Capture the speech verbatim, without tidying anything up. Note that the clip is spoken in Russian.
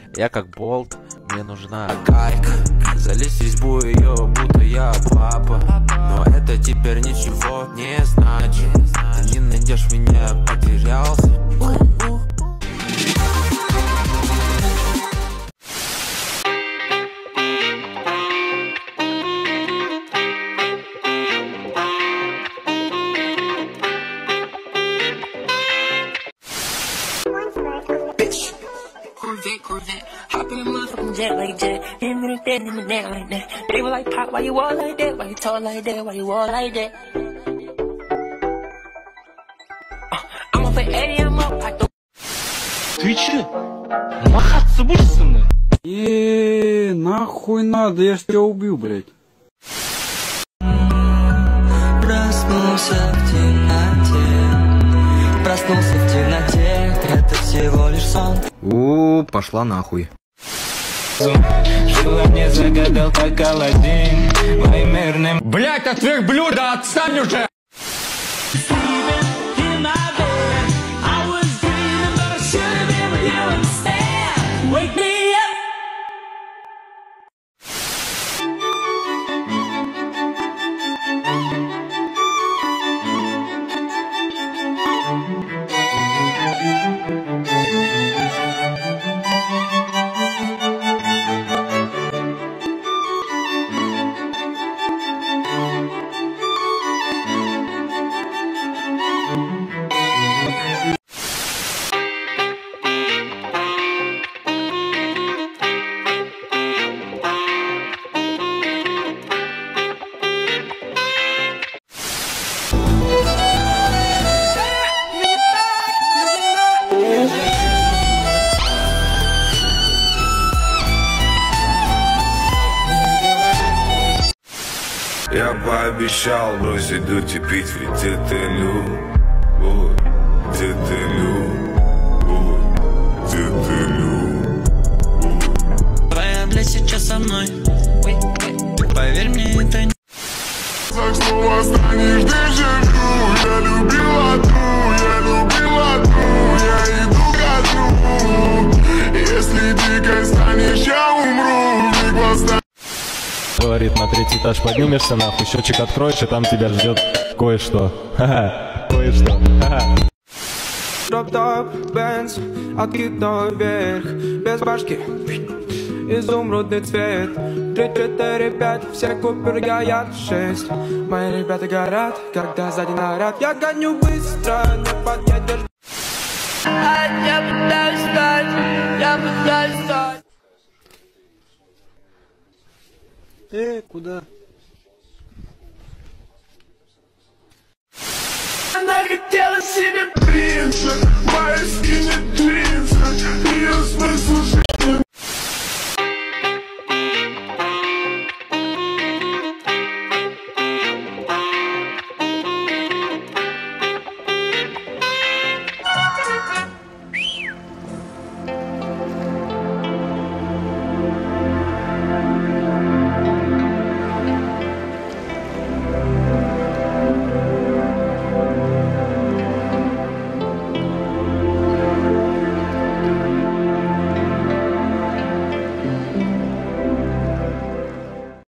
Я как болт, мне нужна гайка. Залезть в избу ее, будто я папа. Но это теперь ничего не значит. Ты не найдешь меня, потерялся. Corvette, Corvette, hop in a motherfucking jet like jet, him and that, him and that like that. They were like, Pop, why you all like that? Why you talk like that? Why you all like that? Uh, I'm off at eighty, I'm up, I don't. Ты че? Махаться будешь со мной? Еее, нахуй надо, я ж тебя убью, блядь. Проснулся в темноте, проснулся в темноте, это всего лишь сон. О, пошла нахуй. Желание загадал как Аладдин, моим мирным. Блять, от верблюда отстань уже! Я пообещал бросить дуть и пить, ведь это любовь, это любовь, это любовь. Твоя для сейчас со мной, поверь мне, это не... Так снова станешь дежавю. Я любила ту, я любила ту, я иду ко дну. Если дикой станешь, я умру. Вмиг восстанешь. Говорит, на третий этаж поднимешься, нахуй, счетчик откроешь, и там тебя ждет кое-что. Ха-ха, кое-что. Ха-ха. Топ-топ, Бенз, откидной вверх, без башки, изумрудный цвет. Три, четыре, пять, все купюры горят. Шесть, мои ребята горят, когда сзади наряд. Я гоню быстро, не подъедешь. Я пытаюсь встать, я пытаюсь встать. Э, куда? Она хотела себе при